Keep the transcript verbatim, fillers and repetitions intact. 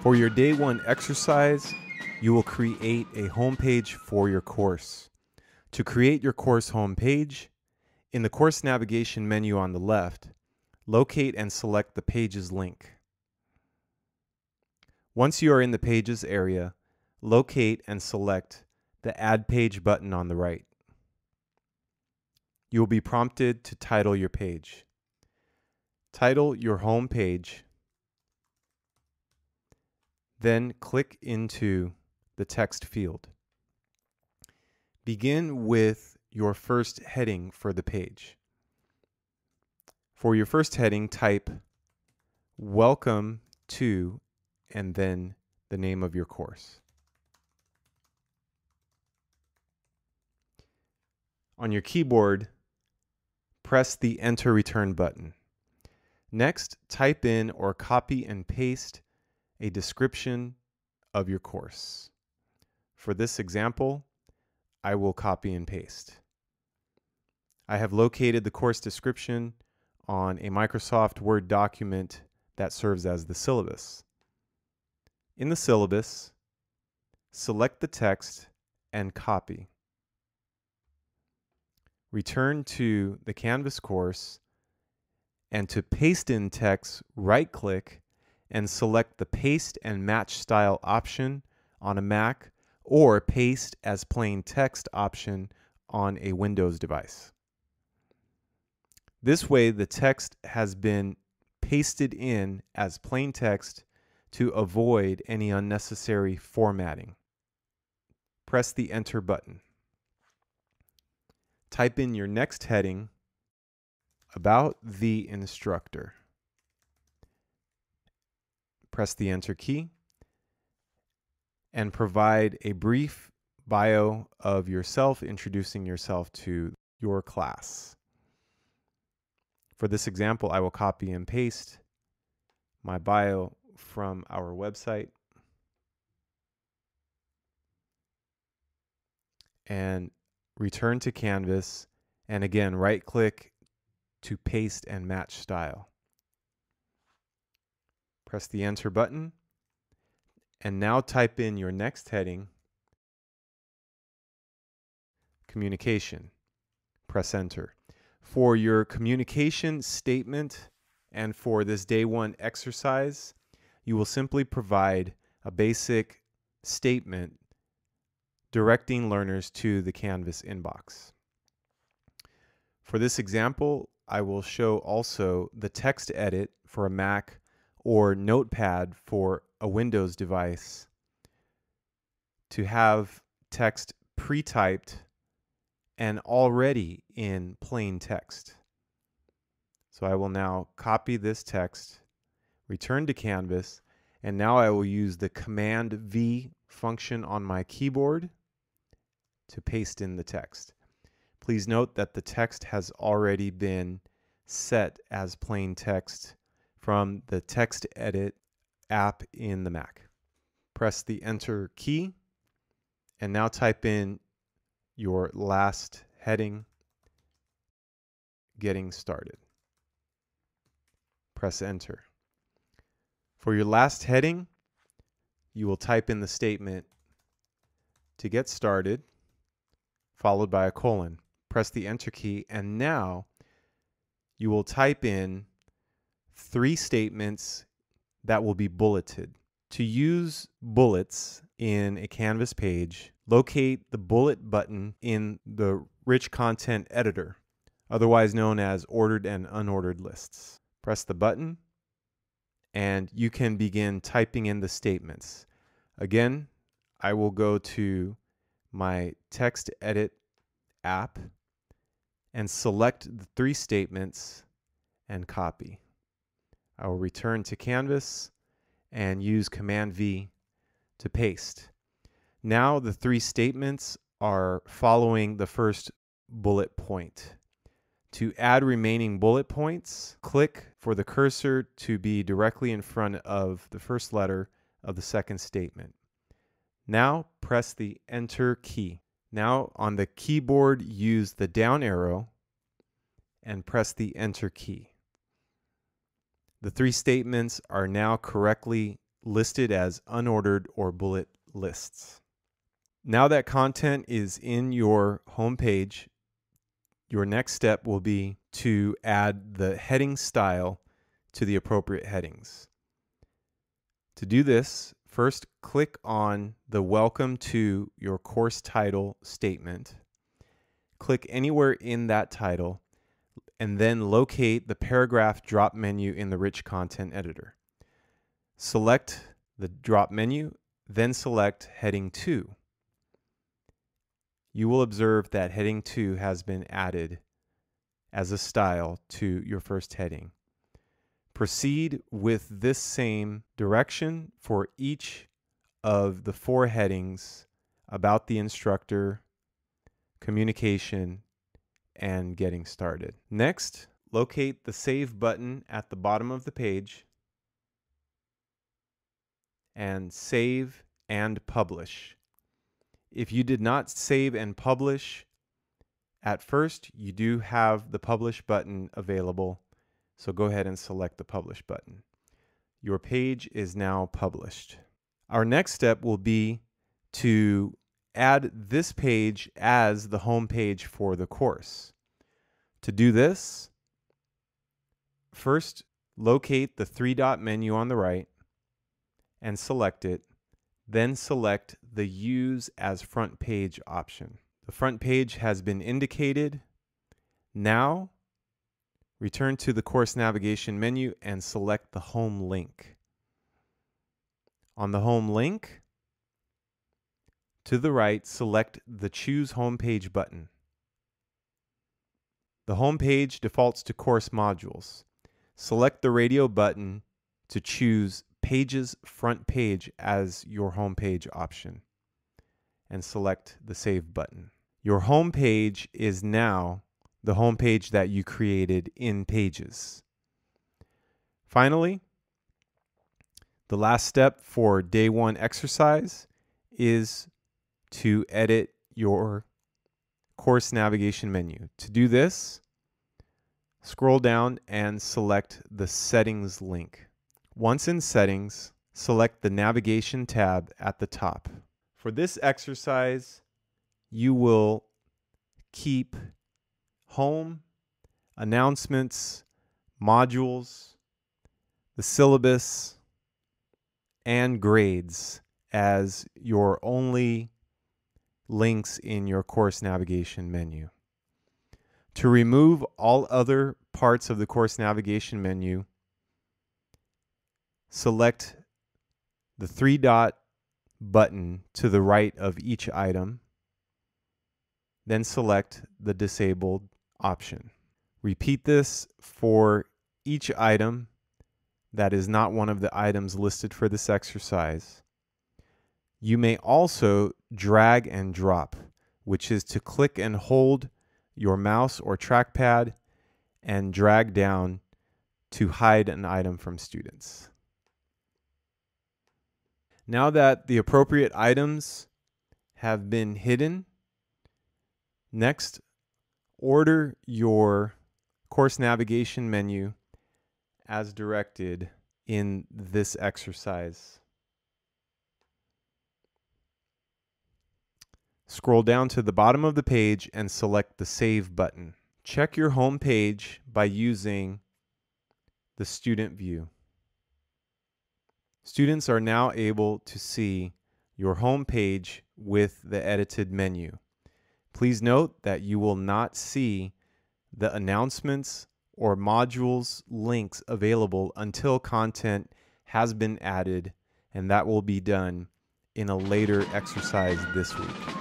For your day one exercise, you will create a homepage for your course. To create your course homepage, in the course navigation menu on the left, locate and select the Pages link. Once you are in the Pages area, locate and select the Add Page button on the right. You will be prompted to title your page. Title your home page, then click into the text field. Begin with your first heading for the page. For your first heading, type Welcome to, and then the name of your course. On your keyboard, press the Enter Return button. Next, type in or copy and paste a description of your course. For this example, I will copy and paste. I have located the course description on a Microsoft Word document that serves as the syllabus. In the syllabus, select the text and copy. Return to the Canvas course, and to paste in text, right-click and select the Paste and Match Style option on a Mac or Paste as Plain Text option on a Windows device. This way, the text has been pasted in as plain text to avoid any unnecessary formatting. Press the Enter button. Type in your next heading, About the Instructor. Press the Enter key and provide a brief bio of yourself, introducing yourself to your class. For this example, I will copy and paste my bio from our website and return to Canvas, and again, right-click to paste and match style. Press the Enter button, and now type in your next heading, Communication. Press Enter. For your communication statement and for this day one exercise, you will simply provide a basic statement directing learners to the Canvas inbox. For this example, I will show also the text edit for a Mac or Notepad for a Windows device to have text pre-typed and already in plain text. So I will now copy this text, return to Canvas, and now I will use the Command V function on my keyboard to paste in the text. Please note that the text has already been set as plain text from the Text Edit app in the Mac. Press the Enter key and now type in your last heading, Getting Started. Press Enter. For your last heading, you will type in the statement, To get started, followed by a colon. Press the Enter key, and now you will type in three statements that will be bulleted. To use bullets in a Canvas page, locate the bullet button in the Rich Content Editor, otherwise known as Ordered and Unordered Lists. Press the button, and you can begin typing in the statements. Again, I will go to my Text Edit app and select the three statements and copy. I will return to Canvas and use Command V to paste. Now the three statements are following the first bullet point. To add remaining bullet points, click for the cursor to be directly in front of the first letter of the second statement. Now press the Enter key. Now on the keyboard, use the down arrow and press the Enter key. The three statements are now correctly listed as unordered or bullet lists. Now that content is in your home page, your next step will be to add the heading style to the appropriate headings. To do this, first click on the Welcome to your course title statement. Click anywhere in that title, and then locate the paragraph drop menu in the Rich Content Editor. Select the drop menu, then select Heading two. You will observe that Heading two has been added as a style to your first heading. Proceed with this same direction for each of the four headings about the instructor, communication, and getting started. Next, locate the Save button at the bottom of the page and save and publish. If you did not save and publish at first, you do have the Publish button available, so go ahead and select the Publish button. Your page is now published. Our next step will be to add this page as the home page for the course. To do this, first locate the three-dot menu on the right and select it, then select the Use as Front Page option. The front page has been indicated. Now, return to the course navigation menu and select the home link. On the home link, to the right, select the Choose Home Page button. The home page defaults to course modules. Select the radio button to choose Pages Front Page as your home page option, and select the Save button. Your home page is now the home page that you created in Pages. Finally, the last step for day one exercise is to edit your course navigation menu. To do this, scroll down and select the Settings link. Once in Settings, select the Navigation tab at the top. For this exercise, you will keep Home, Announcements, Modules, the Syllabus, and Grades as your only links in your course navigation menu. To remove all other parts of the course navigation menu, select the three-dot button to the right of each item, then select the Disabled option. Repeat this for each item that is not one of the items listed for this exercise. You may also drag and drop, which is to click and hold your mouse or trackpad and drag down to hide an item from students. Now that the appropriate items have been hidden, next, order your course navigation menu as directed in this exercise. Scroll down to the bottom of the page and select the Save button. Check your home page by using the Student View. Students are now able to see your home page with the edited menu. Please note that you will not see the announcements or modules links available until content has been added, and that will be done in a later exercise this week.